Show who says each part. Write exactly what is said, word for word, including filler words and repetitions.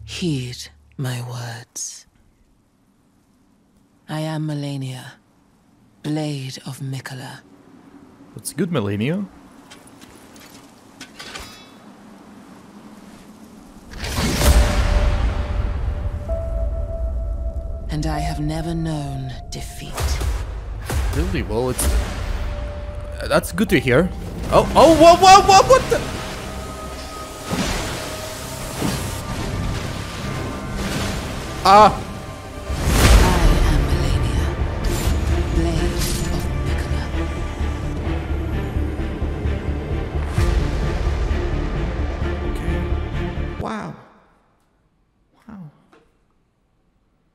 Speaker 1: Heed my words. I am Malenia, Blade of Mikola.
Speaker 2: That's good, Malenia.
Speaker 1: And I have never known defeat.
Speaker 2: Really? Well, it's... Uh, that's good to hear. Oh, oh, whoa, whoa, whoa, what the... Ah!
Speaker 1: I am Malenia, Blade